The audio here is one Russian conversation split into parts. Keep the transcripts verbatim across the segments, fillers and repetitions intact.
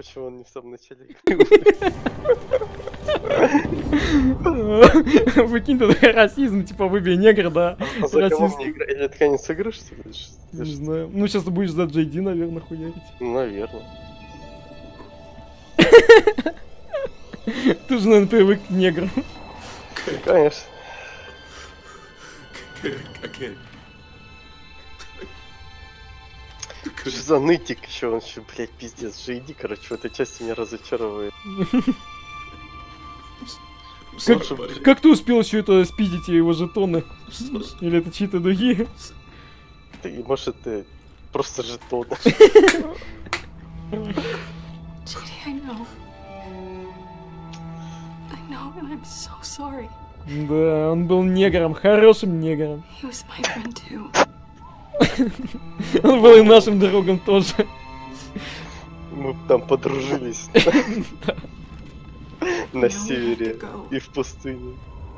почему он не в самом начале. Выкинь тогда расизм, типа выбей негра, да. А за кого мне играть? Или это конец игры, что ли? Не знаю. Ну сейчас ты будешь за Джей Ди, наверное, хуярить. Наверное. Ты же, наверное, привык к неграм. Конечно. Что за нытик еще? Он еще, блядь, пиздец. Джей Ди, короче, в этой части меня разочаровывает. Как, как ты успел еще это спиздить его жетоны? Или это чьи-то другие? Ты, может, это просто жетоны. Да, он был негром, хорошим негром. Он был и нашим другом тоже. Мы там подружились. На севере и в пустыне.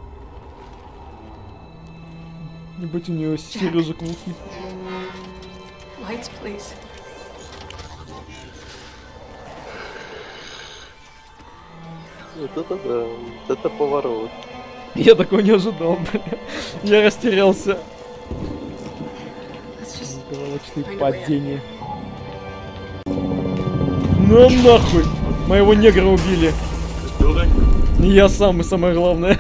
Ебать, у него сережек мухи. Вот это да, вот это поворот. Я такого не ожидал, бля. Я растерялся. Головочные падения. Ну нахуй! Моего негра убили. Не я сам, и самое главное.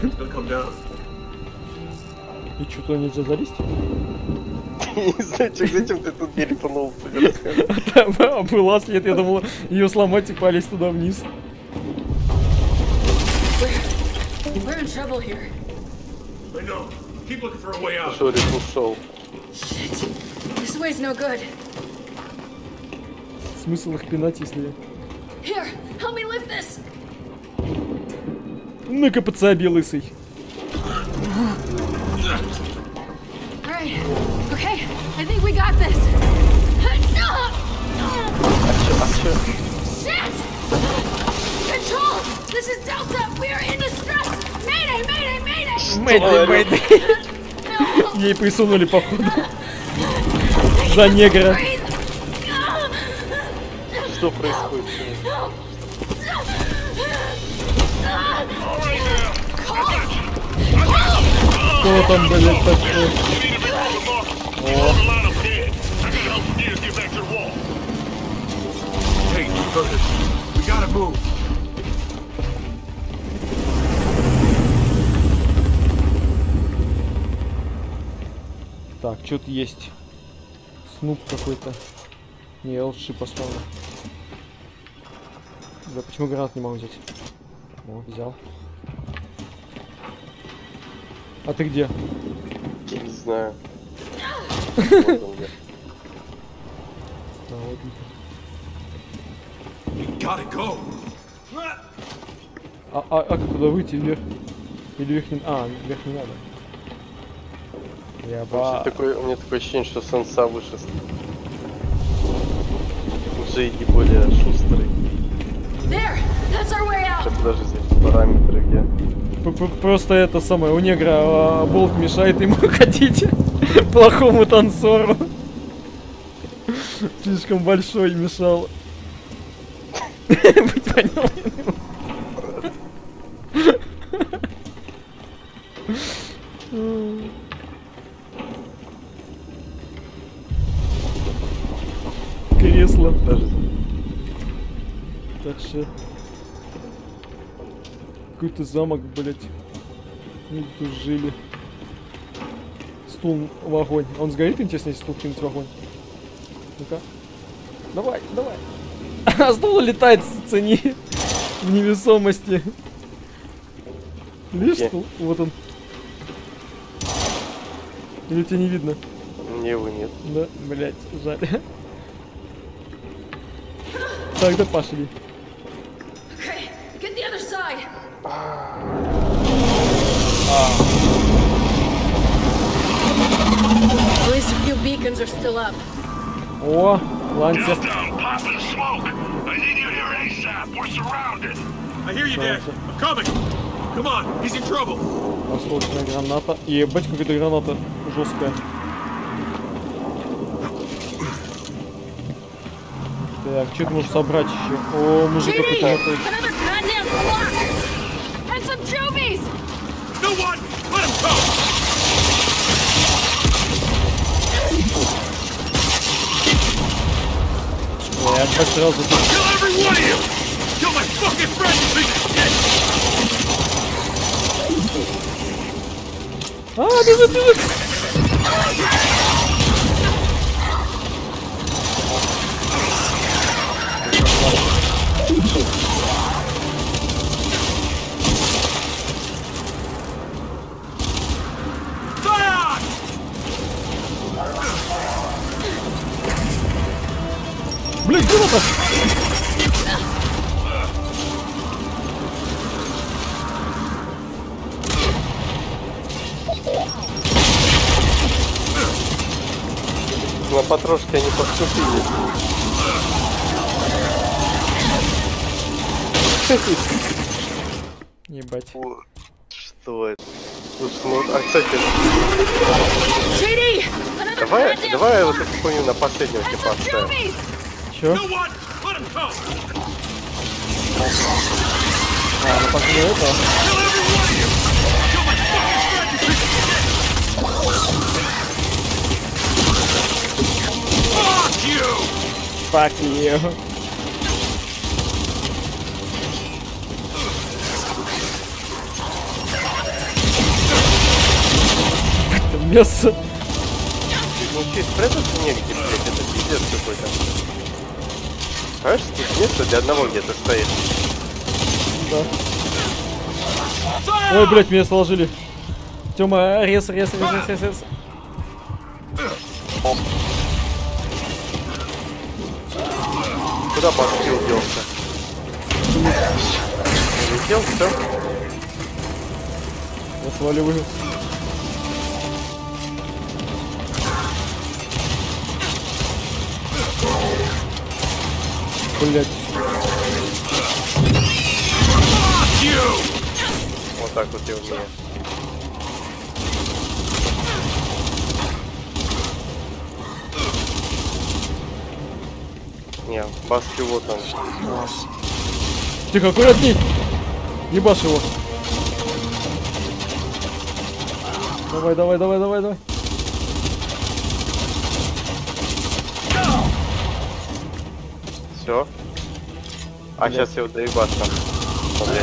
И что, туда нельзя залезть? Не знаю, зачем ты тут перепнул. Там была след, я думал ее сломать и полезть туда вниз. Шорик ушел. Смысл их пинать, если... Ну-ка, подсоби, лысый. Мэйдэй, мэйдэй. Ей присунули, походу. За негра. Что происходит? Кто там, блядь, такой? О. Так, что-то есть. Снуп какой-то. Не, я лучше поставлю. Да почему гранат не могу взять? О, взял. А ты где? Я не знаю. А, а, а как туда выйти вверх? Или вверх не... А, вверх не надо. Я ба... такой, у меня такое ощущение, что Санса выше. Джей Ди более шустрый. Сейчас даже здесь параметры где. Просто это самое, у негра болт мешает ему ходить плохому танцору. Слишком большой мешал. Быть понял. Кресло. Так что... Какой-то замок, блять. Мы тут жили. Стул в огонь. Он сгорит, интересно, если стул кинуть в огонь? Ну-ка. Давай, давай. А стул летает, цени. В невесомости. Видишь стул? Вот он. Или тебя не видно? Мне его нет. Да, блять, жаль. Так, да пошли. О, ланцер. Воздушная граната. Ебать, какая-то граната жесткая. Так, что ты можешь собрать еще? О, мужик какой-то мотает. Я так сразу... А, бежит, бежит! Блин, где это? На потрошке они поступили. Ебать. Что это? Слушай, ну, а, кстати... Давай, давай я вот эту хуйню на последнего типа оставим. Чё? А, ну после этого. Fuck you. Это мясо. Ну, чуть спрятаться негде, блядь, это пиздец какой-то. Понимаешь, тут место для одного где-то стоит. Да. Ой, блядь, меня сложили. Тёма, рез, рез, рез, рез, рез, рез. Куда башкил делся? Летел, все? Я сваливаю. Блять. Вот так вот и у меня. Не, баски вот он. Тихо, аккуратней! Ебашь его. Давай, давай, давай, давай, давай. Все. А блядь. Сейчас я его доебашу. Блядь.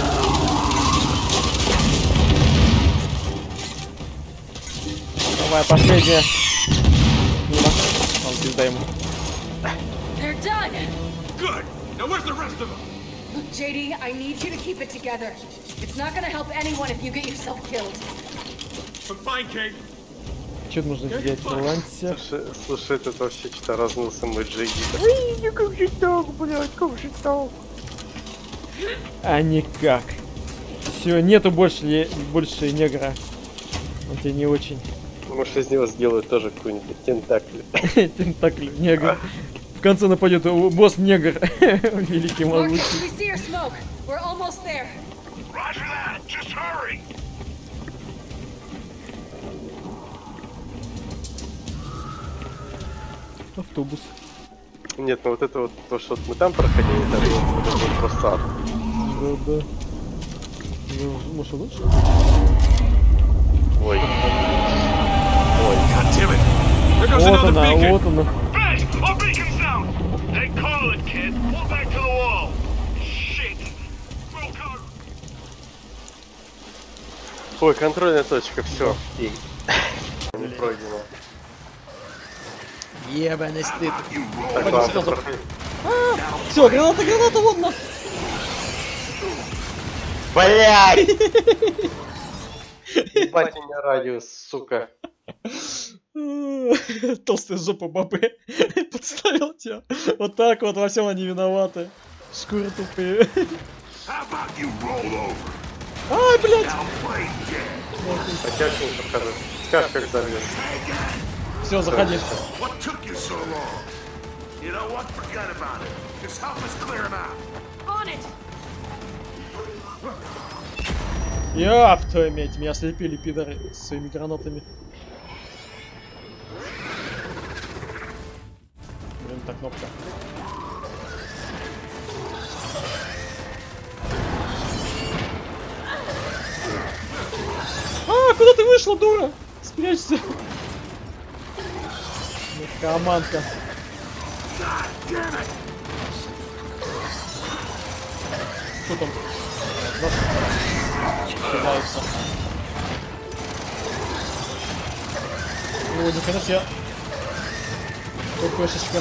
Давай, последняя. Мимо. Он пизда ему. They're done. Good. Now where's the rest of them? Look, J D, I need you to keep it together. It's not gonna help anyone if you get yourself killed. I'm fine, Kate. Что нужно сделать? Балансе. Слушай, слушай, этот вообще что-то разнулся мой Джей Ди. Ой, как же так, блядь, как же так? А никак. Все, нету больше, больше негра. Он тебе не очень. Может, из него сделают тоже какую-нибудь тентакль. Тентакль, негр. В конце нападет босс негр. Великий могучий. Автобус. Нет, ну вот это вот то, что мы там проходили, это, это был просто ад. Да, да. Может, лучше? Ой. Ой. Вот она, вот она. Ой, контрольная точка, все. Не пройдено. Ебаный стыд. Так, ладно, проходи. Все, граната, граната, вон на. Блять! Ебать меня радиус, сука. Толстая жопа бабы подставил тебя. Вот так вот, во всем они виноваты. Шкуры тупые. Ай, блядь! Хотя не подхожу. Скажешь, как забьешь. Все, заходи. Яп, твою медь, меня ослепили пидоры своими гранатами. Блин, так кнопка. куда ты вышла, дура? Спрячься. Командка. Что там? Кидается. О, нихрена себе. ППшечка.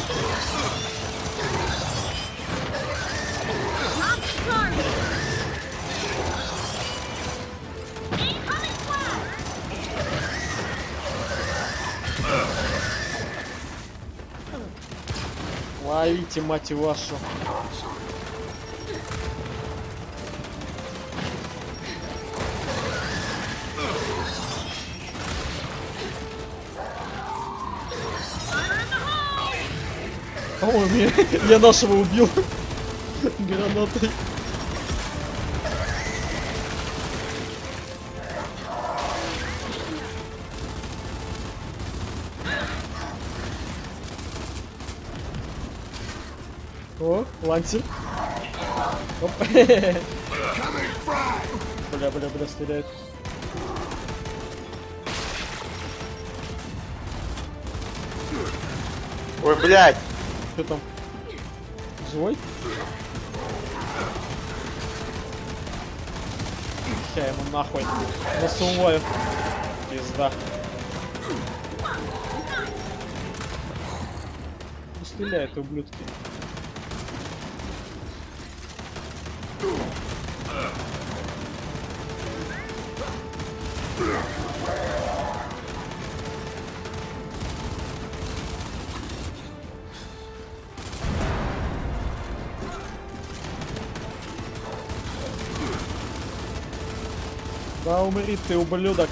Ловите, мать вашу. По-моему, я, я нашего убил гранатой. О, ланси. Оп. Бля, бля, бля, стреляет. Ой, блядь. Что там? Живой? Ща ему нахуй насуваю. Пизда. Ну, стреляет, ублюдки. Да умри ты, ублюдок.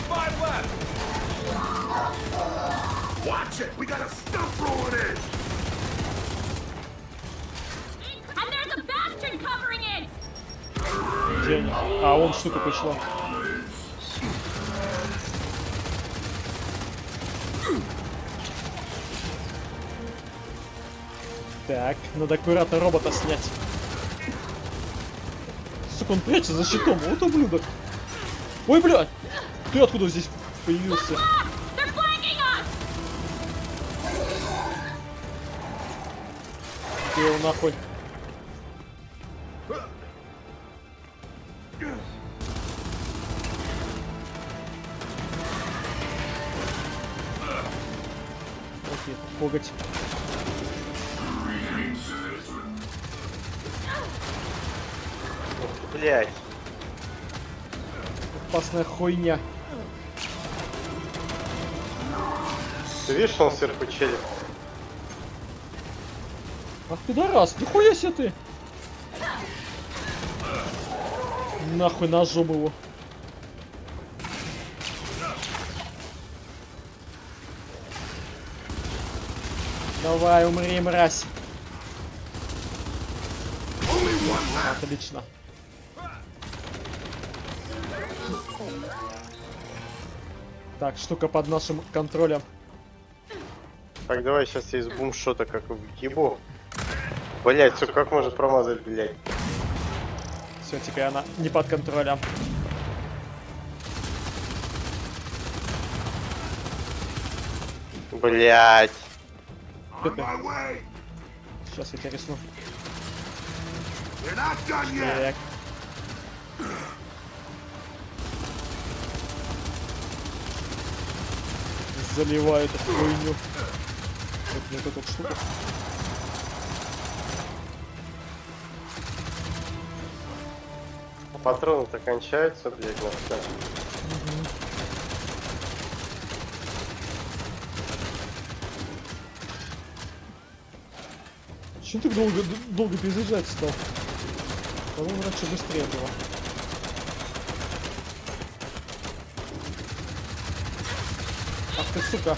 Где они? А, вон штука пришла. Так, надо аккуратно робота снять. Сука, он прячется за щитом, вот ублюдок. Ой, блядь! Ты откуда здесь появился? Ты его нахуй. Окей, коготь. Блядь. Опасная хуйня. Ты видишь, что он сверху челик? Ах ты пидорас, нихуя себе ты! Нахуй ножом его. Давай, умри, мразь. Отлично. Так, штука под нашим контролем. Так, давай сейчас я из бумшота как ебу. Блять, все, как можно промазать, блять? Все, теперь она не под контролем. Блять. Сейчас я тебя рисну. Так. Заливаю эту хуйню. Вот мне вот эту штуку. Патроны-то кончаются, блять, на все. Чего ты долго, долго перезаряжать стал? По-моему, раньше быстрее было. Ах ты, сука!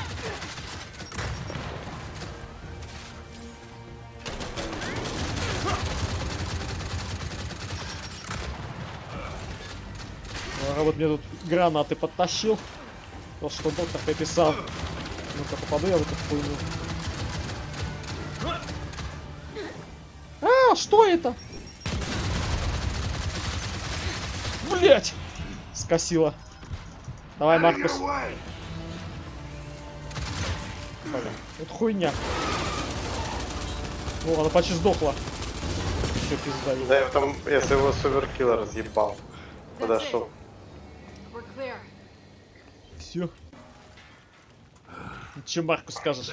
Робот мне тут гранаты подтащил. То, что доктор написал. Ну-ка, попаду я в эту хуйню. А, что это? Блять! Скосило. Давай, Маркус. Блин, это хуйня. О, она почти сдохла. Еще пизда. Да, я там, я своего суперкилла разъебал. Подошел. Все. Че Маркус скажешь?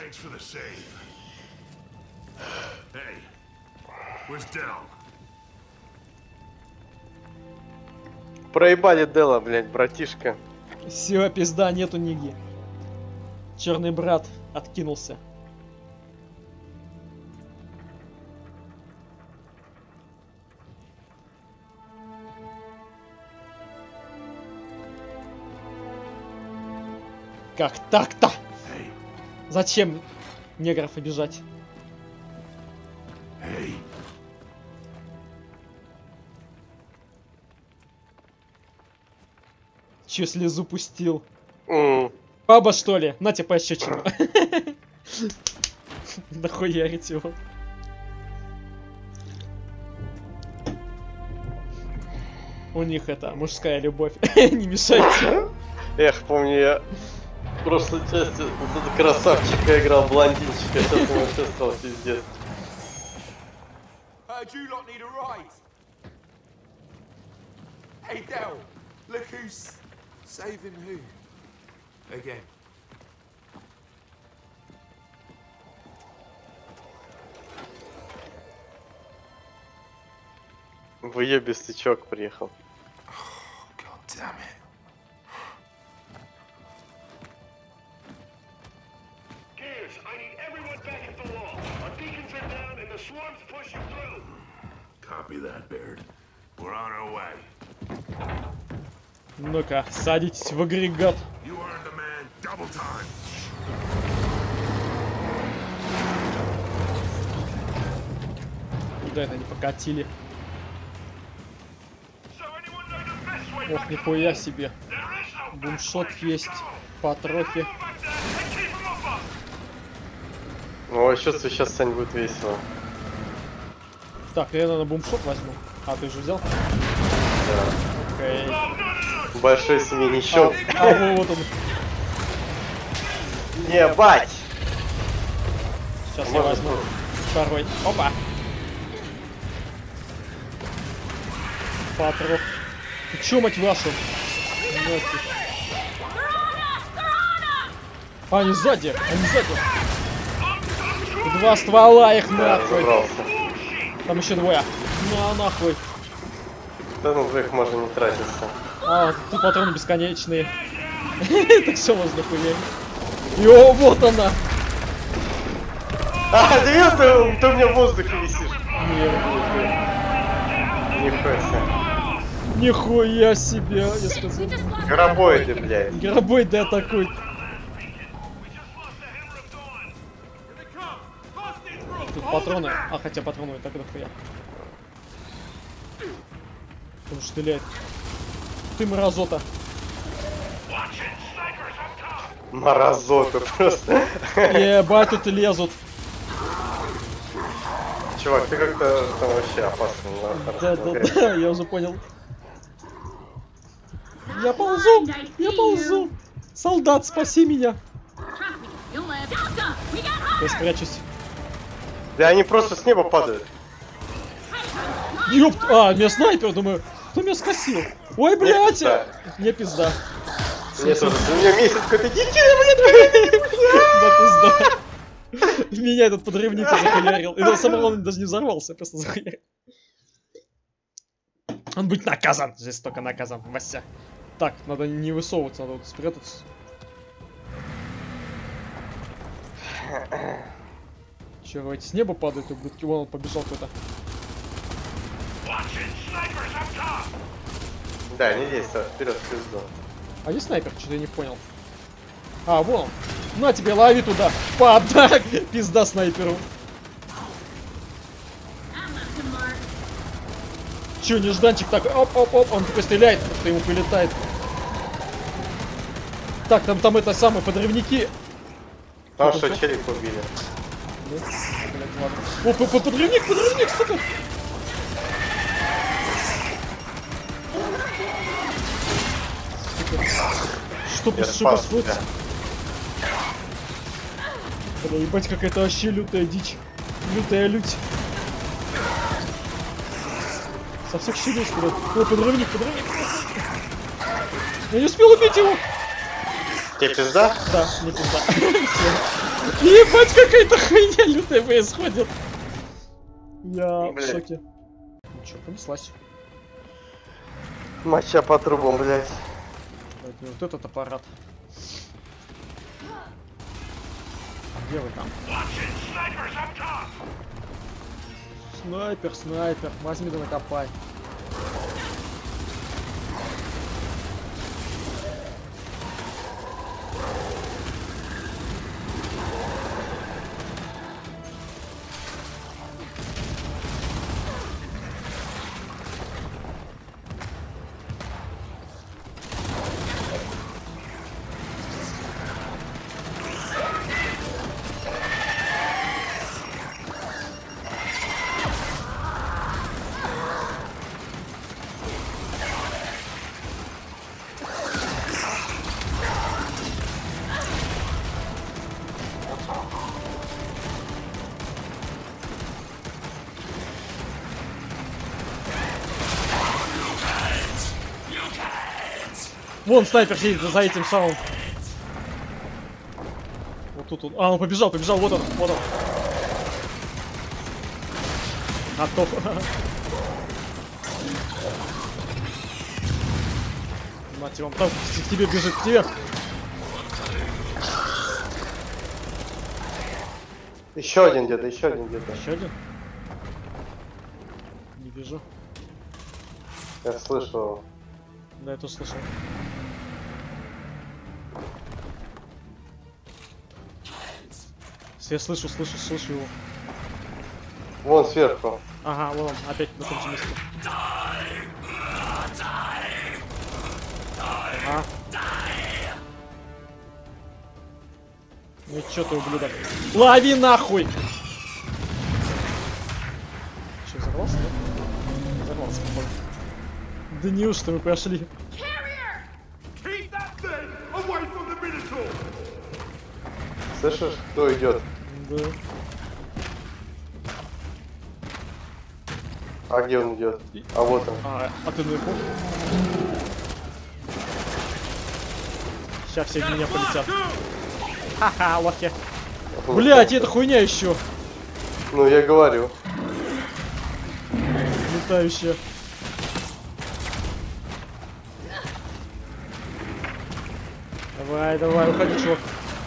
Проебали Дела, блядь, братишка. Все, пизда, нету Ниги. Черный брат откинулся. Как так-то? Зачем негров обижать? Че слезу пустил? Mm. Баба, что ли? На тебе пощечину. Нахуярить его. У них это мужская любовь. Не мешайте. Эх, помню, я в прошлой части вот этот красавчика играл блондинчика, сейчас он вообще стал пиздец. Hey Del, look who's saving who again. Выебистычок приехал. Oh, God damn it. Gears, I need everyone back at the wall. Our beacons are down and the swarm's pushing through. Copy that, Baird. We're on our way. Ну-ка, садитесь в агрегат. You earned the man double time. Куда это они покатили? Ох, нихуя себе. Бумшот есть, потрохи. О, чувствую, сейчас Сань будет весело. Так, я, наверное, бумшот возьму. А, ты же взял? Да. Окей. Большой семейничок. А, а, вот он. Не, бать! Сейчас я возьму второй. Опа! Патрох. Ты чё, мать вашу? Нафиг. А, они сзади! Они сзади! Два ствола их Да, нахуй! разобрался. Там еще двое. На нахуй! Да ну двоих можно не тратиться. А, тут патроны бесконечные. Так все можно хуярить. Йо, вот она! А, ты видел, ты, ты у меня в воздухе висишь? Нет. Нихуя себе. Нихуя себе, я сказал. Гробоиды, блядь. Гробой да атакует. Тут патроны. А, хотя патроны так дохуя. Он стреляет. Ты мразота. Морозота просто. Ебать, тут лезут. Чувак, ты как-то там вообще опасный. Да, да, да, я уже понял. Я ползу! Я ползу! Солдат, спаси меня! Я спрячусь. Да они просто с неба падают. Ёпт! А, меня снайпер, думаю. Кто меня скосил? Ой, блядь! Мне пизда. Мне тоже. У меня месяц какой-то дикий, Да пизда. Меня этот подрывник захуярил. И сам он даже не взорвался, просто захуярил. Он будет наказан. Здесь только наказан. Вася. Так, надо не высовываться, надо вот спрятаться. Че, эти с неба падают, ублюдки? Вон он побежал кто-то. Да, не действует. Вперед, в пизду. А где снайпер? Что-то я не понял. А, вон он. На тебе, лови туда. Падак! Пизда снайперу. Че, нежданчик такой, оп-оп-оп, он такой стреляет, как-то ему прилетает. Так, там, там это самые подрывники. Там что, челик убили. Да? Блядь, ладно. О, по -по подрывник, подрывник, сука! Что Я тут что спас происходит? тебя. Бля, ебать, какая-то вообще лютая дичь. Лютая лють. Со всех щелей стреляет. О, подрывник, подрывник. Я не успел убить его. Тебе пизда? Да, не пизда. Всё. Ебать, какая-то хуйня лютая происходит. Я в Блядь. шоке. Ну чё, понеслась. Моча по трубам, блядь. Давайте вот этот аппарат. Где вы там? Снайпер, снайпер. Возьми да накопай. Вон снайпер сидит за этим самым. Вот тут он. А, он побежал, побежал, вот он, вот он. Готов. Мать его, он там к тебе бежит, к тебе. Еще один где-то, еще один где-то. Еще один? Не вижу. Я слышал. Да, я тоже слышал. Я слышу, слышу, слышу его. Вон сверху. Ага, вон он, опять на том же месте. Ага. Ну и чё ты, ублюдок? Лови нахуй! Че, взорвался, да? Взорвался, походу. Да неужто мы прошли? Keep that thing away from the Minotaur! Слышишь, кто идет? Да. А где он идет? А вот он. А, а ты наверху? Сейчас все в меня полетят. Ха-ха, лохи. Блять, эта хуйня еще. Ну я говорю. Летающая. Давай, давай, уходи, чувак.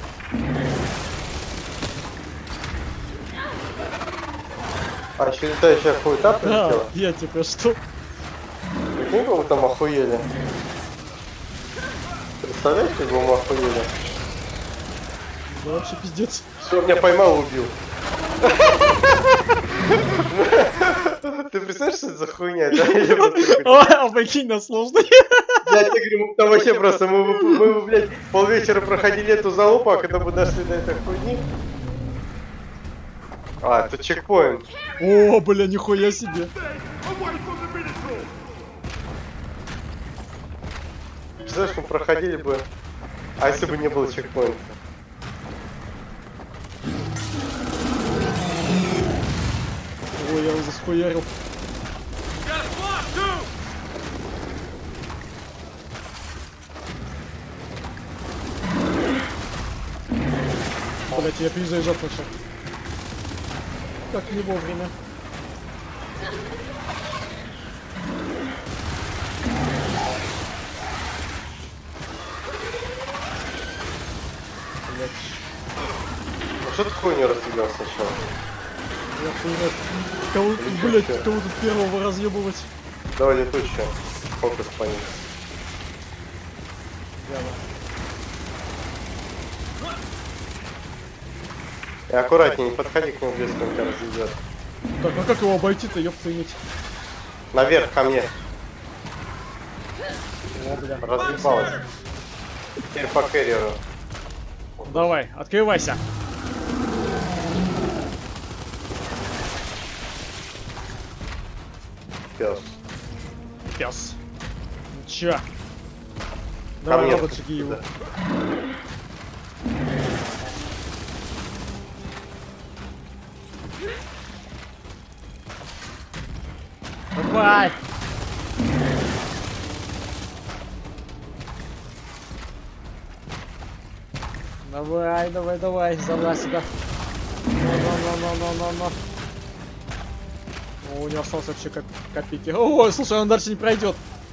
А еще летающая хуета Да, прилетела? я типа что? Прикинь, как мы там охуели. Представляешь, как мы охуели? Да вообще пиздец. Все, меня поймал, убил. Ты представляешь, что это за хуйня? Да? Я просто такой, Ой, а прикинь, нас сложно. Я тебе говорю, там вообще просто, мы, мы, мы, блядь, полвечера проходили эту залупу, а когда мы дошли до этой хуйни... А, это чекпоинт. О, бля, нихуя себе. Away from the Minotaur! Представляешь, мы проходили бы... А если бы не было чекпоинта? Ой, я его засхуярил. Блять, я перезаряжать начал. Как не вовремя. Блять, Ну что ты хуйню расстрелял сначала? я хуйня. Кого, блять, кого тут первого разъебывать? Давай летучая. Фокус по ним. Яно. И аккуратнее, не подходи к нему близко, он тебя разведет. Так, а как его обойти-то, ёпта-нить? Наверх ко мне. О, бля. Разъебалась. Теперь по керриеру. Давай, открывайся. Пес. Пес. Ну чё? Давай, мне робот, жги его. да. Давай! Давай, давай, давай, залазь сюда. Но-но-но-но-но-но-но. О, у него осталось вообще коп копейки. О, слушай, он дальше не пройдет.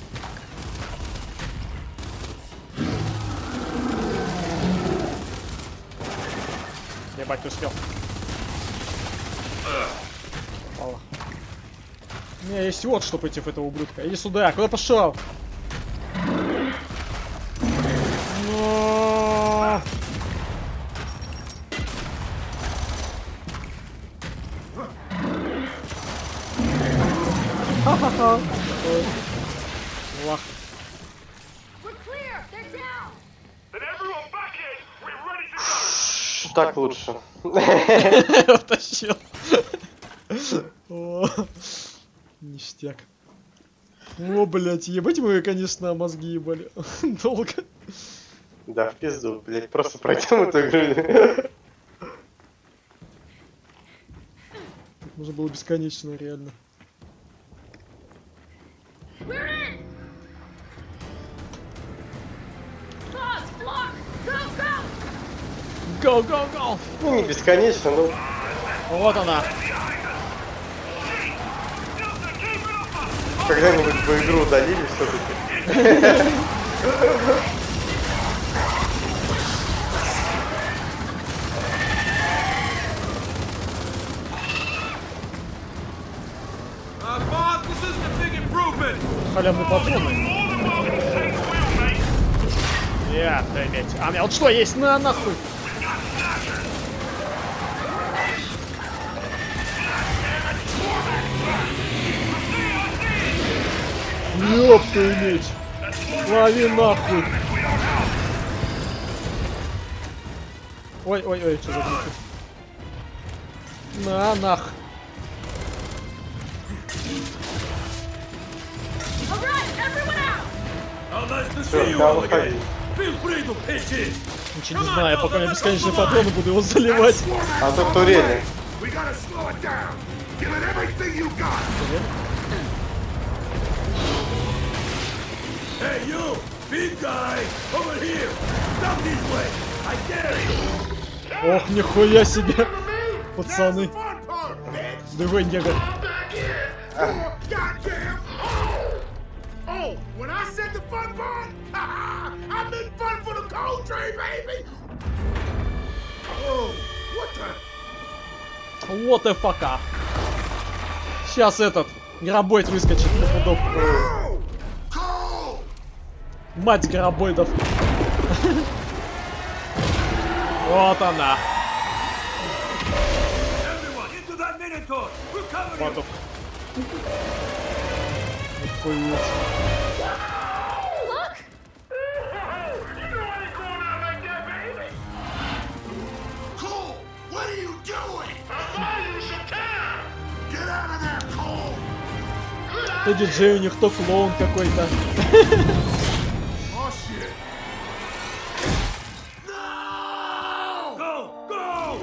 Ебать, ты успел. Попало. У меня есть вот что против этого ублюдка. Иди сюда, куда пошел? Но... Ха-ха-ха. Лах. Then everyone back in. We're ready to go. Так лучше. Втащил. О, ништяк. О, блять, ебать мы, конечно, мозги ебали. Долго. Да, в пизду, блядь, просто пройдем эту игру. Нужно было бесконечно, реально. Go, go, go! Ну, не бесконечно, но... Вот она. Когда-нибудь бы игру удалили все-таки. Халявные патроны. Я, блять. А у меня вот что есть? На, нахуй. Ёб твою меч. Лови нахуй. Ой, ой, ой, что за глупость. На, нах. Все, да, выходи. Ничего не знаю, пока я бесконечные патроны буду его заливать. А тут турели. We gotta slow it down. Give it everything you got. Hey, you, big guy, over here. Stop this way. I dare you. Ох, нихуя себе, пацаны. Fun part, bitch. Давай, нега. Goddamn. Oh, oh, when I said the fun part, I meant fun for the cold train, baby. Oh, what the? Вот и фака. Сейчас этот гробойд выскочит на пудов. No! Cold. Мать гробойдов. Вот она. Everyone, into that Minotaur. We're coming. Потом. Охуеть. Look! You know I ain't going out like that, baby. Cole, what are you doing? I'm buying you some time. Get out of there, Cole. То диджей у них, то клоун какой-то. Oh shit. No! Go, go!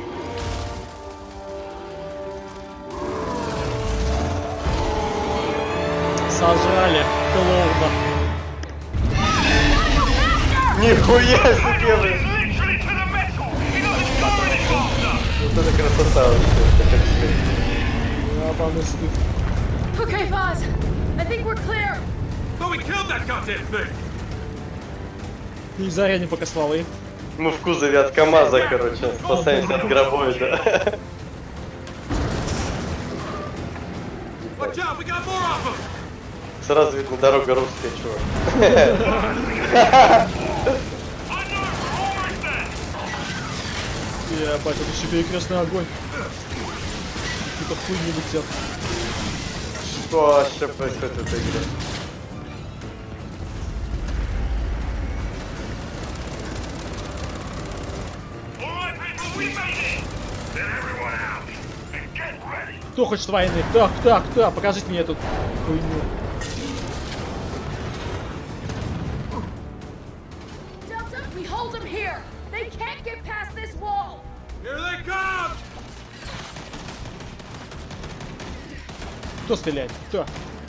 Сожрали клоуна. Нихуя себе, блядь. Literally to the metal. He doesn't go any faster. Вот это красота вообще. Ебаный стыд. Okay, Foz. I think we're clear. But we killed that goddamn thing. И зарядни пока стволы. Мы в кузове от КамАЗа, короче, спасаемся от гробоида. Watch out, we got more of them. Сразу видно, дорога русская, чувак. I know, we're almost there. Ебать, это еще перекрестный огонь. Какие-то хуйни летят. Что вообще происходит в этой игре? All right, people, we made it. Then everyone out and get ready. Кто хочет войны? Так, так, так, покажите мне эту хуйню. Кто стреляет? Кто?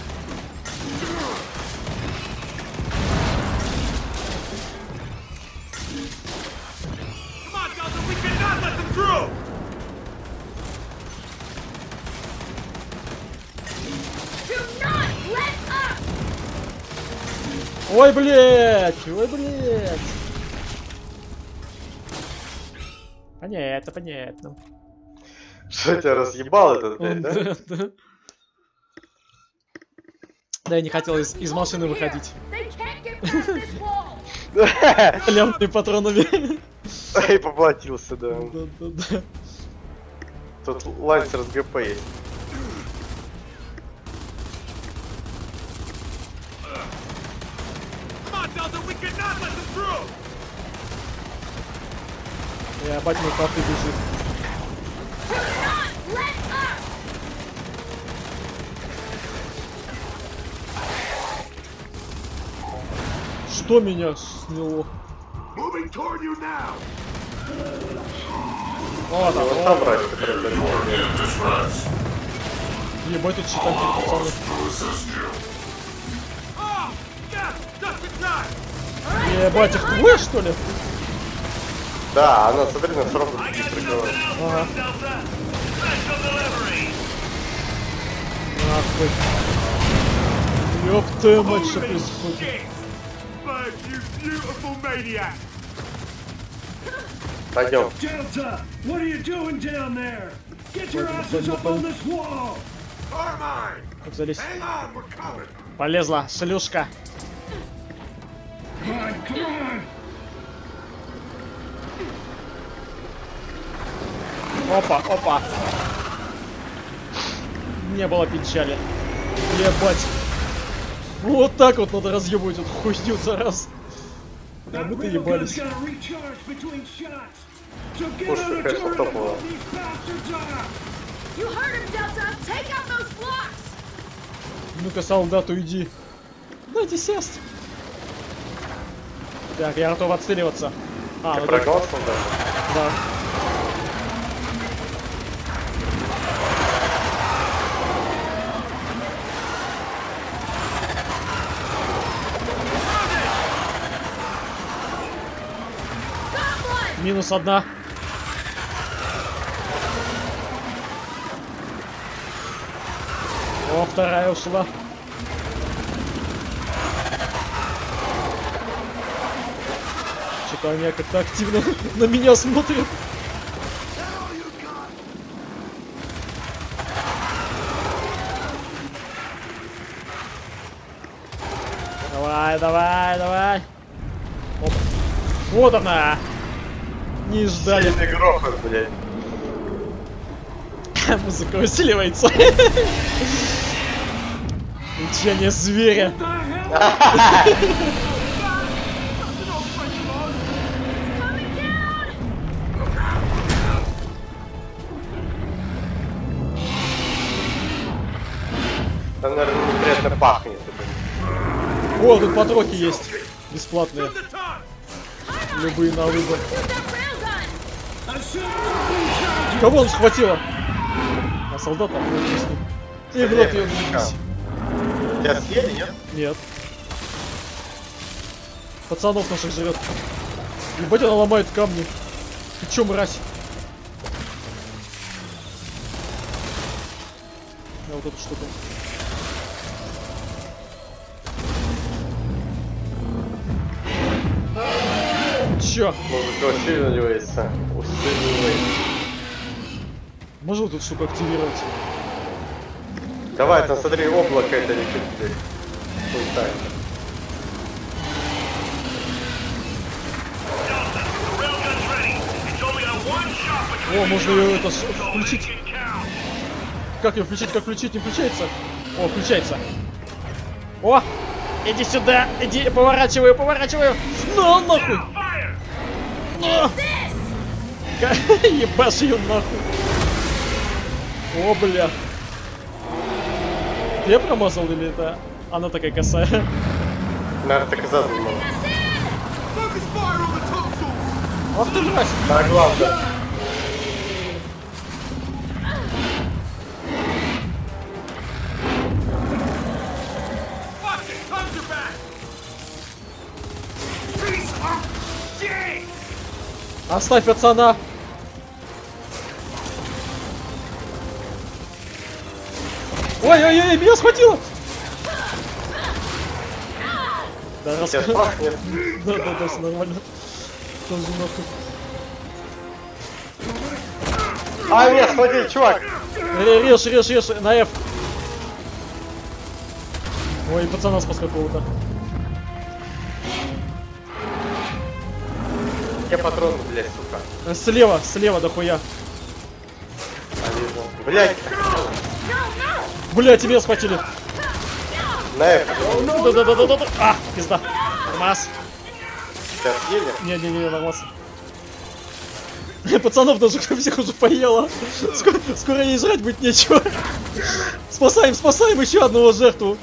Ой, блядь! Ой, блядь! Понятно, понятно. Что тебя разъебал этот, блядь, да? Да, да. Да, я не хотел из, из машины выходить. Лямпный патронами. И поплатился, да. Да, да, да. Тут лансер с ГП есть. Я бать мой папа бежит. Что меня сняло? Вот там, Вот там брать, который заряжает. ебать, тут щитанки, пацаны. Ебать, их двое, что ли? Да, она, смотри, на сразу прикрывает. Ага. Нахуй. Ёб твою мать, что происходит? Пойдем. Delta, what are you doing down there? Get your asses up on this wall! Carmine! Как залезть? Hang on, we're coming! Полезла, шлюшка. Come on, come on! Опа, опа. Не было печали. Ебать. Вот так вот надо разъебывать эту хуйню за раз. Да мы-то ебались. Слушай, конечно, топово. Ну-ка, солдат, уйди. Дайте сесть. Так, я готов отстреливаться. А, Ты ну прогнал солдата? да. Минус одна. О, вторая ушла. Что-то они как-то активно на меня смотрят. Давай, давай, давай. Оп. Вот она. Не ждали. Сильный грохот, блядь. Музыка усиливается. Учение зверя. Там, наверное, неприятно пахнет. О, тут патроки есть. Бесплатные. Любые на выбор. Кого он схватила? А солдата? И в рот ее двигайся. Тебя съели, нет? Нет. Пацанов наших жрет. Ебать, она ломает камни. Ты чё, мразь? А вот эту штуку. Чё? Может, усиливается. Усиливается. Можно вот эту штуку активировать? Давай, там смотри, облако это летит, блядь. Ой, так. О, можно ее это включить. Как ее включить? Как включить? Не включается? О, включается. О! Иди сюда! Иди, поворачиваю, поворачиваю! На, нахуй! На! Ебашь ее нахуй! О, бля! Я промазал или это? Она такая косая. Наверное, так и задумал. Ах ты мразь! Так, главное. Оставь пацана. Ой-ой-ой, меня схватило. Да, раз... да, да, да, все нормально. Тоже нахуй. А, меня схватил, чувак! Режь, режь, режь, на F. Ой, пацана спас какого-то. Я патрон, блядь, сука. Слева, слева дохуя. Блядь, Бля, тебя схватили. на F. Да-да-да-да-да. А, пизда. Нормас. Сейчас съели? Не-не-не, нормас. Пацанов даже всех уже поело. Скоро, скоро ей жрать будет нечего. Спасаем, спасаем еще одного жертву.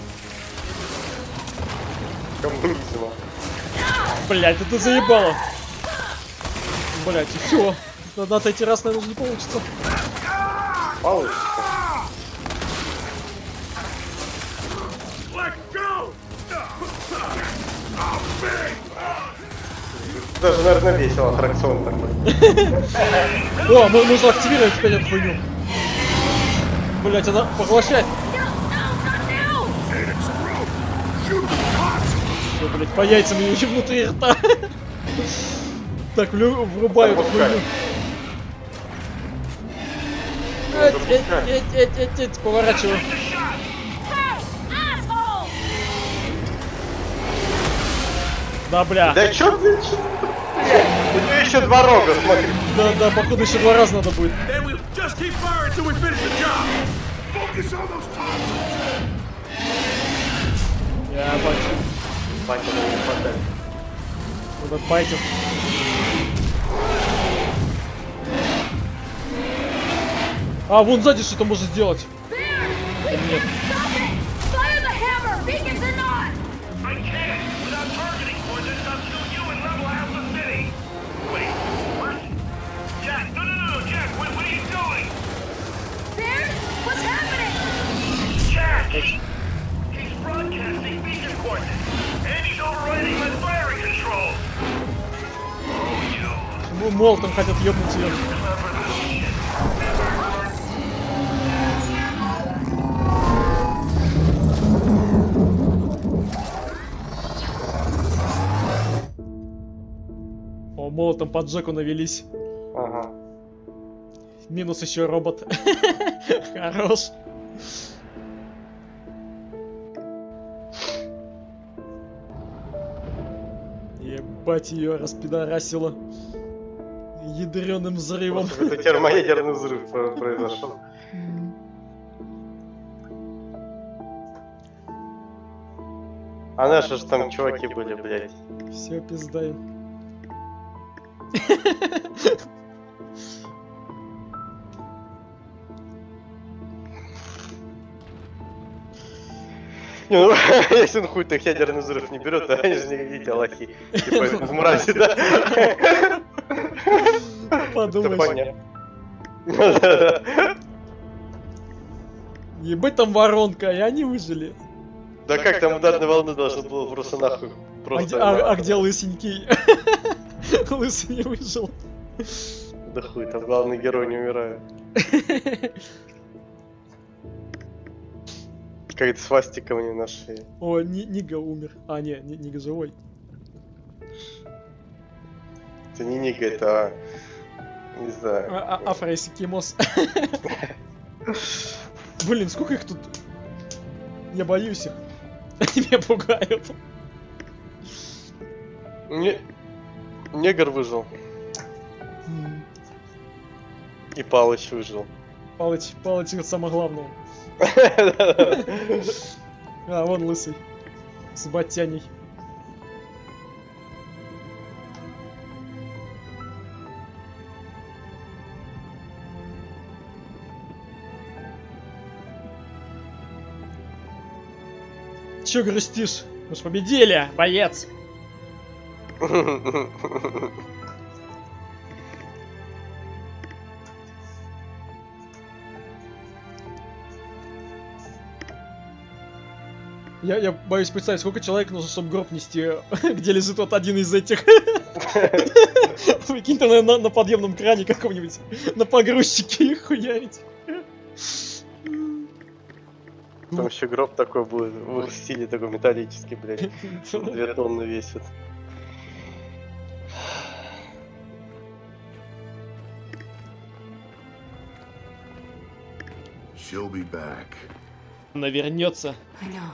Коммунизма. Блять, это заебало. Блять, и все. Надо отойти раз, наверное, не получится. Получится. Даже, наверное, весело, аттракцион такой. О, мы нужно активировать теперь эту хуйню. Блять, она поглощает. Все, блять, по яйцам ее еще внутри рта. Так, влю- врубаю эту хуйню. Эть, эть, эть, эть, эть, эть, поворачиваю. Да, бля. Да чё ты? чё? У нее еще два рога, смотри. Да, да, походу еще два раза надо будет. Я бачу. Батя, ну, не хватает. Вот этот байтер. А, вон сзади что-то можно сделать. Нет. Ну, молотом хотят ёбнуть ее. О, молотом по Джеку навелись. Ага. Минус еще робот. Хорош. Ебать, ее распидорасило ядреным взрывом. Это термоядерный взрыв произошел. А наши же там чуваки были, блядь. Все пиздаем. Не, ну, если он хуй так ядерный взрыв не берет, то они же не какие-то лохи. Типа в мразе, да? Подумай. Ебать там воронка, и они выжили. Да как там ударной волны должно было просто нахуй. А Просто где, а, а где лысенький? Лысый не выжил. Да хуй, там главный герой не умирает. Какая-то свастика мне на шее. О, Ни Нига умер. А, не, Ни Нига живой. Это не Нига, это... Не знаю. А, а, Афроэсикимос. Блин, сколько их тут? Я боюсь их. Они меня пугают. Не... Негр выжил. И Палыч выжил. Палыч, Палыч это самое главное. А, вон лысый. С батяней. Чё грустишь? Мы ж победили, боец! Я, я боюсь представить, сколько человек нужно, чтобы гроб нести, где лежит вот один из этих. Прикинь, на, на, на подъемном кране каком-нибудь, на погрузчике их хуярить. Там еще гроб такой будет, в стиле такой металлический, блядь. Две тонны весит. She'll be back. Она вернется. I know.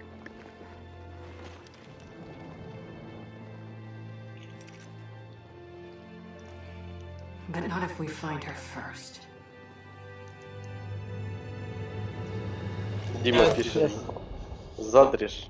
But not if we find her first. Дима пишет, задришь.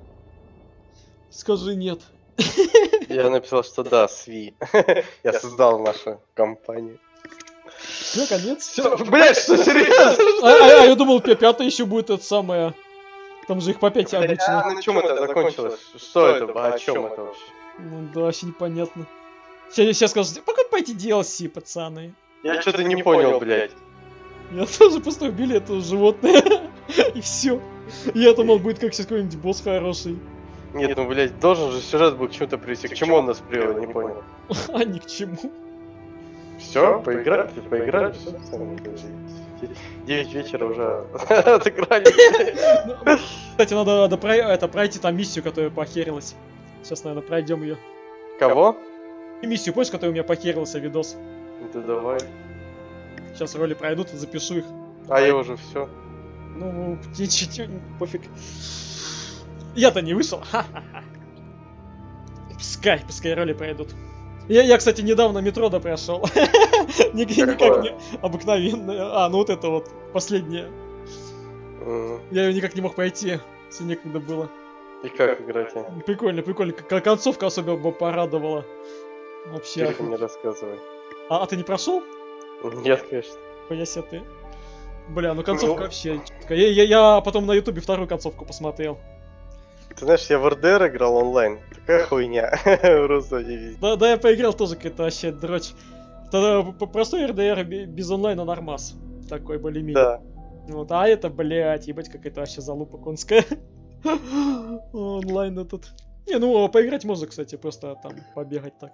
Скажи нет. Я написал, что да, Сви. Я создал нашу компанию. Все, конец. Все, блядь, что, серьезно? А, а, а я думал, пятая еще будет это самое. Там же их по пять обычно. А на чем это закончилось? Что это? О чем это вообще? Ну да, вообще непонятно. Сейчас, сейчас скажут, покупайте ди эл си, пацаны. Я что-то не понял, блядь. Я тоже просто убили это животное. И все. Я думал, будет как сейчас какой-нибудь босс хороший. Нет, ну, блядь, должен же сюжет был к чему-то привести. К чему он нас привел, не понял. А ни к чему. Все, поиграли, поиграли, все. девять вечера уже отыграли. Кстати, надо, надо про, это, пройти там миссию, которая похерилась. Сейчас, наверное, пройдем ее. Кого? Миссию, помнишь, которая у меня похерился видос? Да давай. Сейчас роли пройдут, запишу их. А я уже все. Ну, чуть-чуть, пофиг. Я-то не вышел. Ха-ха-ха. Пускай, пускай роли пройдут. Я, я, кстати, недавно метро допрошел. Никак не обыкновенное. А, ну вот это вот, последнее. Я ее никак не мог пройти, если некогда было. И как играть? Прикольно, прикольно. Концовка особенно порадовала. Вообще. Только мне рассказывай. А, а ты не прошел? Нет, конечно. Поясни ты. Бля, ну концовка вообще. Я, я, я потом на ютубе вторую концовку посмотрел. Ты знаешь, я в эр дэ эр играл онлайн. Такая хуйня. Просто не видел. Да, да, я поиграл тоже, какая-то вообще дрочь. Тогда простой эр дэ эр без онлайна нормас. Такой более-менее. Да. Вот, а это, блядь, ебать, какая-то вообще залупа конская. Онлайн этот. Не, ну, поиграть можно, кстати, просто там побегать так.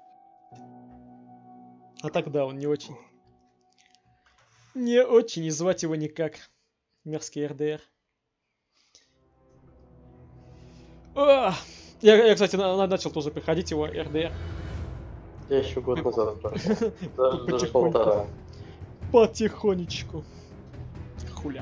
А так, да, он не очень. Не очень, и звать его никак. Мерзкий эр дэ эр. А, я, я, кстати, на, начал тоже приходить его эр дэ эр. Я еще год назад прошел. Даже, даже полтора. Потихонечку. Хуля.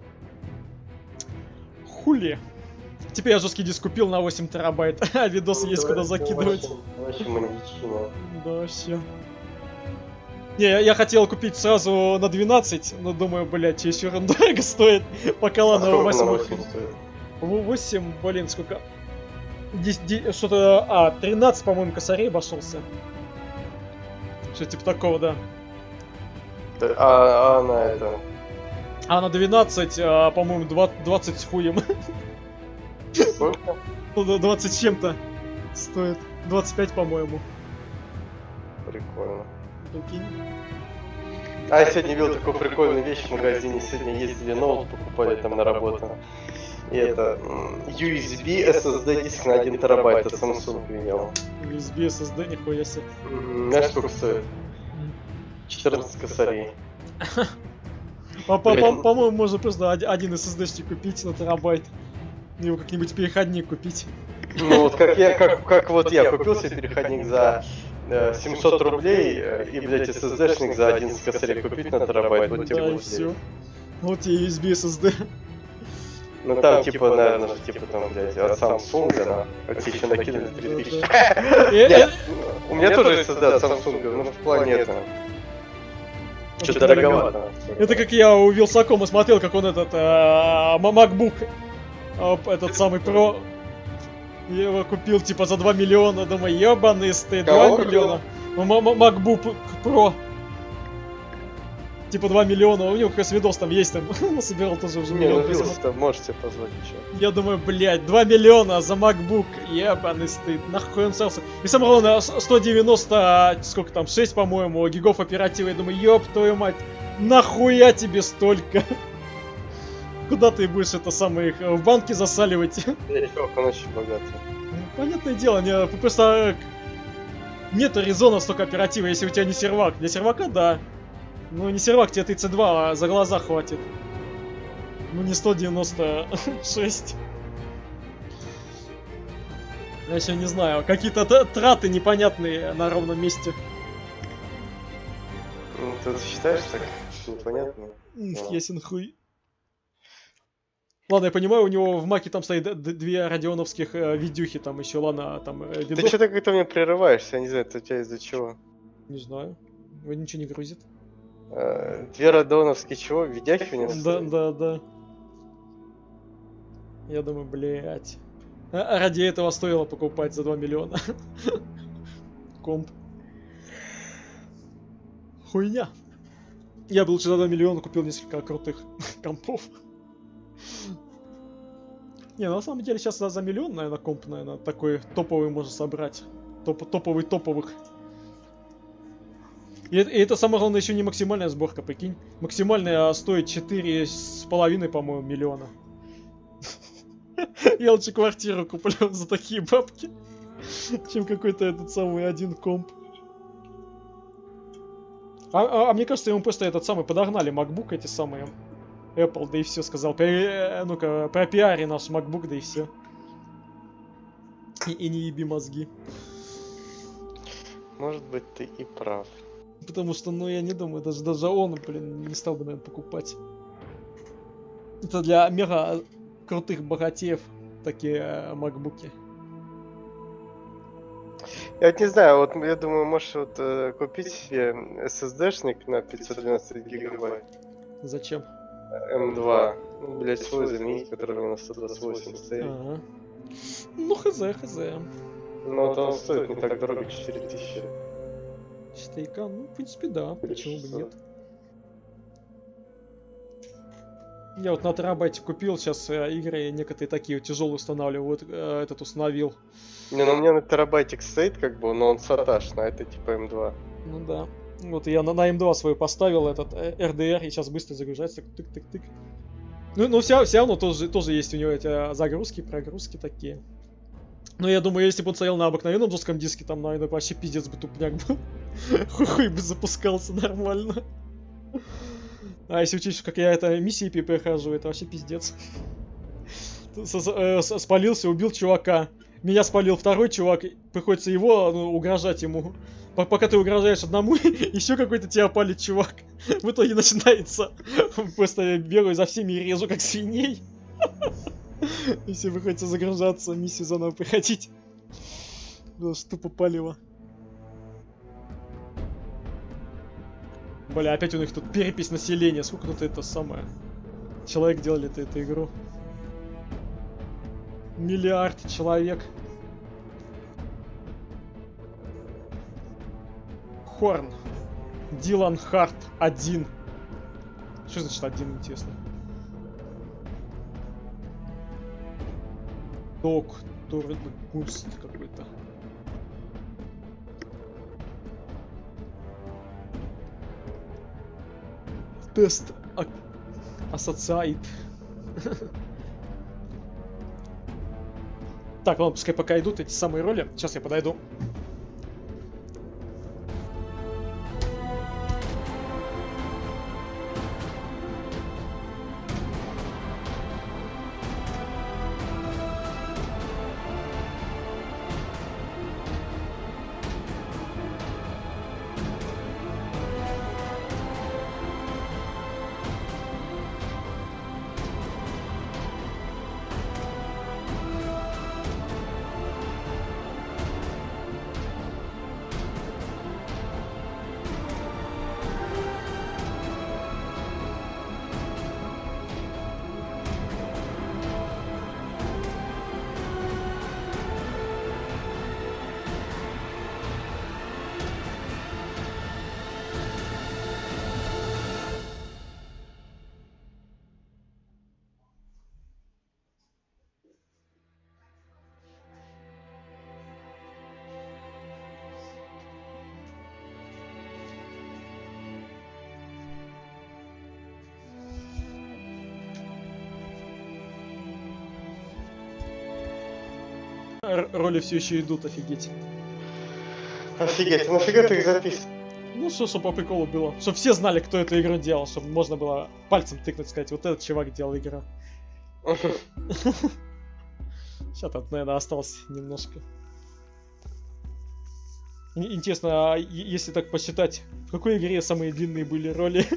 Хули. Теперь я жесткий диск купил на восемь терабайт, а видосы ну, есть куда закидывать. Вообще маньячина. Да, вообще. Не, я, я хотел купить сразу на двенадцать, но думаю, блядь, еще дорого стоит. Пока ладно, а восемь. восемь, блин, сколько? Что-то... А, тринадцать, по-моему, косарей обошелся. Что типа такого, да. А, а на это... А на двенадцать, а, по-моему, двадцать с хуем. Сколько? Ну, двадцать с чем-то стоит. двадцать пять, по-моему. Прикольно. Прикинь. А я сегодня видел такую прикольную вещь в магазине. Сегодня ездили ноут, покупали там на работу. И это ю эс би эс эс ди диск на один терабайт от Samsung имел. ю эс би эс эс ди, нихуя себе. Знаешь, сколько стоит? четырнадцать косарей. По-моему, можно просто один эс эс ди-шник купить на терабайт. Его как-нибудь переходник купить. Ну вот как я, как, как вот я купил себе переходник за э, семьсот рублей и, блядь, эс эс ди-шник за одиннадцать косарей купить на терабайт. Вот да, и все. Вот тебе ю эс би эс эс ди. Ну там типа, наверное, типа там, блядь, от Samsung, да, как еще накинули три тысячи. У меня тоже эс эс ди от Samsung, но в плане этого. Что-то дороговато. Это как я у Вилсакома смотрел, как он этот MacBook, этот самый Pro, его купил типа за два миллиона, думаю, ебаный стыд, два миллиона. MacBook Pro. Типа два миллиона, у него как раз видос там есть, там собирал тоже уже миллион. Не, ну видос там можете позвать еще. Я думаю, блядь, два миллиона за MacBook, ебаный стыд, нахуй он селся. И сам ровно сто девяносто, сколько там, шесть, по-моему, гигов оперативы. Я думаю, ёб твою мать, нахуя тебе столько? Куда ты будешь это самое их в банке засаливать? Я чувак, он очень богатый. Понятное дело, не, просто нет резона столько оператива, если у тебя не сервак. Для сервака, да. Ну не сервак, тебе тридцать два, а за глаза хватит. Ну не сто девяносто шесть. Я еще не знаю, какие-то траты непонятные на ровном месте. Ну, ты вот считаешь так непонятно? Ясен хуй. Ладно, я понимаю, у него в маке там стоит две радионовских э, видюхи, там еще, ладно, там... Э, ты что-то как-то мне прерываешься, я не знаю, это у тебя из-за чего? Не знаю, вы ничего не грузит. А, две радионовские чего? Видяхи у него Да, стоят? да, да. Я думаю, блять. А ради этого стоило покупать за два миллиона. Комп. Хуйня. Я бы лучше за два миллиона купил несколько крутых компов. Не, ну на самом деле сейчас за, за миллион, наверное, комп, наверное, такой топовый можно собрать. Топ, топовый топовых. И, и это самое главное еще не максимальная сборка, прикинь. Максимальная стоит четыре с половиной, по-моему, миллиона. Я лучше квартиру куплю за такие бабки, чем какой-то этот самый один комп. А, а, а мне кажется, ему просто этот самый подогнали MacBook, эти самые Apple, да и все, сказал. Э, ну-ка, пропиари наш MacBook, да и все. И, и не еби мозги. Может быть, ты и прав. Потому что, ну, я не думаю, даже, даже он, блин, не стал бы, наверное, покупать. Это для мега крутых богатеев такие э, макбуки. Я вот не знаю, вот я думаю, можешь вот э, купить себе эс эс ди-шник на пятьсот двенадцать гигабайт. Зачем? эм два. Ну, блять, свой заменить, который у меня на сто двадцать восемь стоит. Ага. Ну, хз, хз. Но вот он стоит не так дорого, четыре тысячи. четыре ка, ну, в принципе, да. Почему бы нет? Я вот на терабайте купил, сейчас э, игры некоторые такие вот тяжелые устанавливаю. Вот э, этот установил. Не, ну у меня на терабайтик стоит, как бы, но он саташ, на это типа эм два. Ну да. Вот я на, на эм два свою поставил, этот э, эр ди эр, и сейчас быстро загружается. Тык-тык-тык. Ну, ну все, все равно тоже, тоже есть у него эти загрузки, прогрузки такие. Но я думаю, если бы он стоял на обыкновенном жестком диске, там, наверное, вообще пиздец бы тупняк был. Хуй бы запускался нормально. А если учесть, как я это миссии прохожу, это вообще пиздец. Спалился, убил чувака. Меня спалил второй чувак, приходится его, ну, угрожать ему. Пока ты угрожаешь одному, еще какой-то тебя палит чувак. В итоге начинается. Просто я бегаю за всеми и резу как свиней. И все приходится загружаться, миссию заново приходить. Тупо палево. Бля, опять у них тут перепись населения. Сколько тут это самое? Человек делали -то эту игру. Миллиард человек. Хорн. Дилан Харт один. Что значит один, интересно? Доктор Густ какой-то. Тест ассоциает. Так, ладно, пускай пока идут эти самые роли. Сейчас я подойду. роли все еще идут, офигеть. Офигеть, нафига ты их записываешь? Ну, что, что по приколу было. Чтобы все знали, кто эту игру делал, чтобы можно было пальцем тыкнуть, сказать, вот этот чувак делал игру. Сейчас тут, наверное, осталось немножко. Интересно, а если так посчитать, в какой игре самые длинные были роли?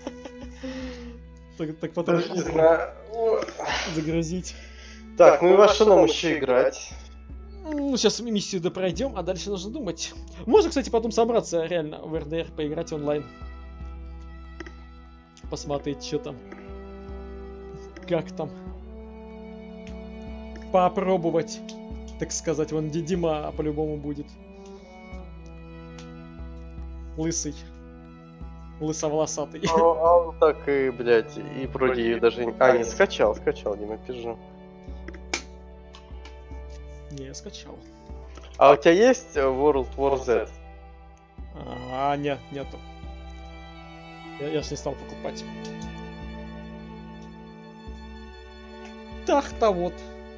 Так, так потом не знаю. Загрузить. Так, ну и во что нам еще играть? Ну, сейчас миссию допройдем, а дальше нужно думать. Можно, кстати, потом собраться реально в эр дэ эр, поиграть онлайн. Посмотреть, что там. Как там. Попробовать, так сказать. Вон Дима по-любому будет. Лысый. Лысоволосатый. А, а он так и, блядь, и вроде ее даже... А, не, скачал, скачал, Дима, пижу. Не, я скачал. А у тебя есть World War Z? А, нет, нету. Я, я ж не стал покупать. Так-то вот.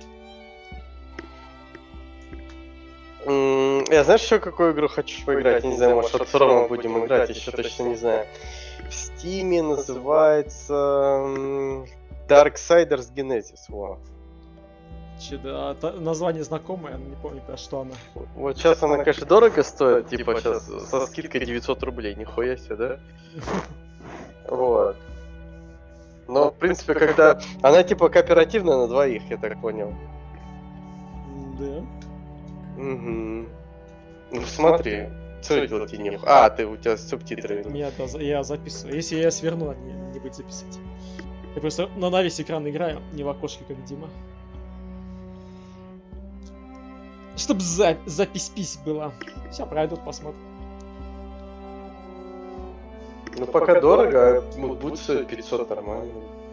Я знаешь, еще какую игру хочу поиграть? Не знаю, может, от Рома будем играть, еще точно не знаю. В Стиме называется Darksiders Genesis. Во. Че, да, название знакомое, не помню, про что она. Вот сейчас она, конечно, дорого стоит, типа сейчас со скидкой девятьсот рублей, нихуя себе, да? Вот. Но, в принципе, когда... Она, типа, кооперативная на двоих, я так понял. Да. Угу. Ну, смотри. Что делать тебе нехуй? А, ты, у тебя субтитры. Я, я записываю. Если я сверну, не, не будет записать. Я просто на, на весь экран играю, не в окошке, как Дима. Чтоб за, запись-пись была. Сейчас пройдут, посмотрим. Ну, пока, пока дорого, а будет стоить пятьсот нормально.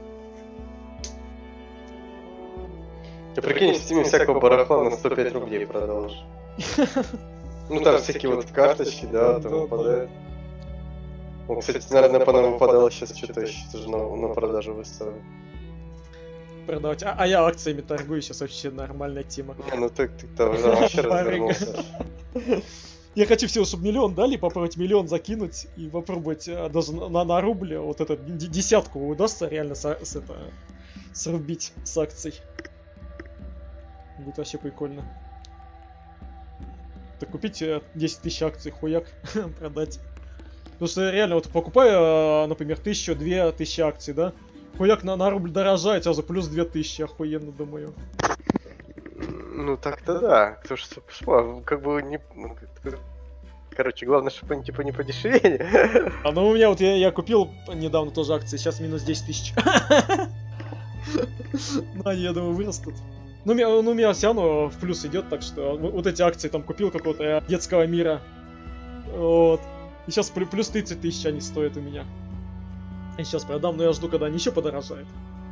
Ты прикинь, в Steam всякого барахла на сто пять рублей продалось. Ну там всякие вот карточки, да, там выпадают. Ну, кстати, наверное, по нам выпадало сейчас что-то еще тоже на, на продажу выставили. Продавать. А, а я акциями торгую, сейчас вообще нормальная тема. Не, ну ты, ты там уже вообще развернулся. Я хочу всего, чтобы миллион дали, попробовать миллион закинуть и попробовать а, даже на, на рубль вот эту десятку удастся реально с, с, это, срубить с акций. Будет вообще прикольно. Так купить десять тысяч акций, хуяк, продать. Потому что реально, вот покупаю, например, тысячу, две тысячи акций, да? Хуяк на, на рубль дорожает, сразу плюс две тысячи, охуенно, думаю. Ну так-то да, потому что, как бы не... Короче, главное, чтобы они типа не подешевели. А ну у меня вот, я, я купил недавно тоже акции, сейчас минус десять тысяч. Ну они, я думаю, вырастут. Ну, ну, у меня все равно в плюс идет, так что вот эти акции там купил какого-то детского мира. Вот. И сейчас плюс тридцать тысяч они стоят у меня. И сейчас продам, но я жду, когда они еще подорожают.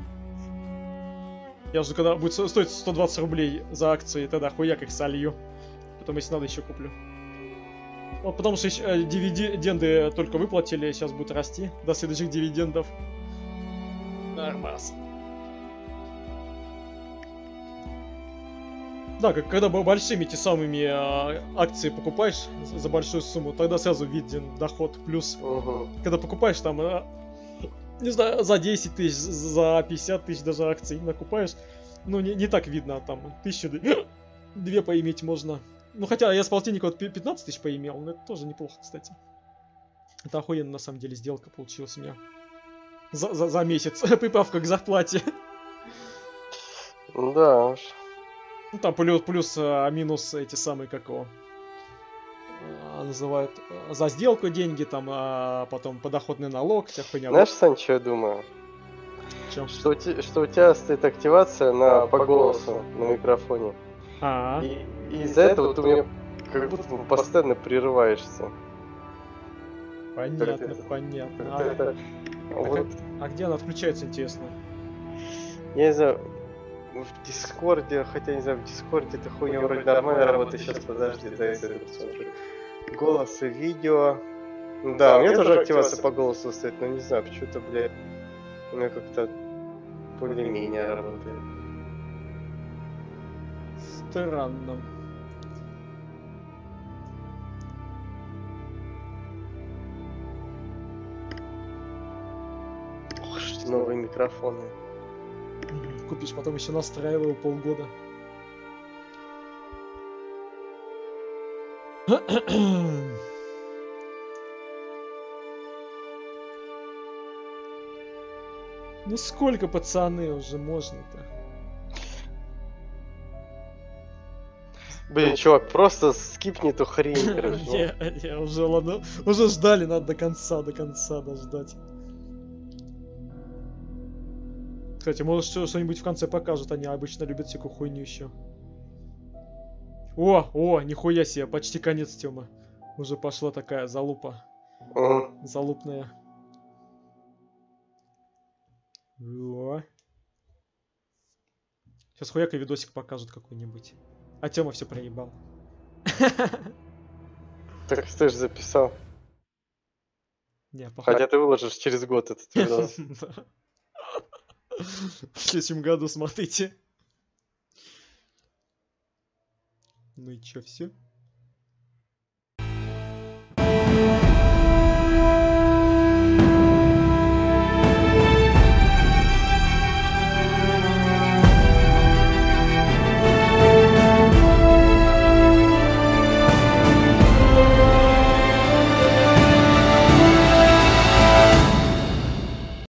Я жду, когда будет стоить сто двадцать рублей за акции, тогда хуяк их солью. Потом, если надо, еще куплю. Вот, потому что еще дивиденды только выплатили, сейчас будут расти до следующих дивидендов. Нормас. Да, как когда большими те самыми э, акции покупаешь за, за большую сумму, тогда сразу виден доход плюс. Угу. Когда покупаешь там, э, не знаю, за десять тысяч, за пятьдесят тысяч даже акций накупаешь, ну не, не так видно, там тысячу, две поиметь можно. Ну хотя я с полтинника вот пятнадцать тысяч поимел, но это тоже неплохо, кстати. Это охуенно на самом деле сделка получилась у меня. За, за, за месяц, приправка к зарплате. Да уж. Ну там плюс, плюс а, минус эти самые, как его а, называют, а, за сделку деньги, там, а потом подоходный налог, вся хуйня. Знаешь, Сань, что я думаю? Чем? Что у, te, что у тебя стоит активация на, по голосу на микрофоне. А -а. И, и из-за этого ты у меня как будто бы постоянно прерываешься. Понятно, это, понятно. Это, а, это, а, вот. как, а где она отключается, интересно? Я не знаю, в Дискорде, хотя не знаю, в Дискорде эта хуйня вроде нормально работает. Сейчас, подожди, дай я посмотрю. Голос и видео. Да, у меня тоже активация по голосу стоит, но не знаю, почему-то, блядь, у меня как-то более-менее работает. Странно. Ох, новые микрофоны. Купишь, потом еще настраиваю полгода. Ну сколько, пацаны, уже можно-то? Блин, чувак, просто скипни эту хрень, хорошо? Не, не, уже ладно. Уже ждали, надо до конца, до конца дождать. Кстати, может что-нибудь в конце покажут, они обычно любят всякую хуйню еще. О, о, нихуя себе, почти конец, Тёма. Уже пошла такая залупа. Угу. Залупная. О. Сейчас хуяка видосик покажут какой-нибудь. А Тёма все проебал. Так ты же записал. Не, походу. Хотя ты выложишь через год этот видос. В следующем году смотрите. Ну и чё, все?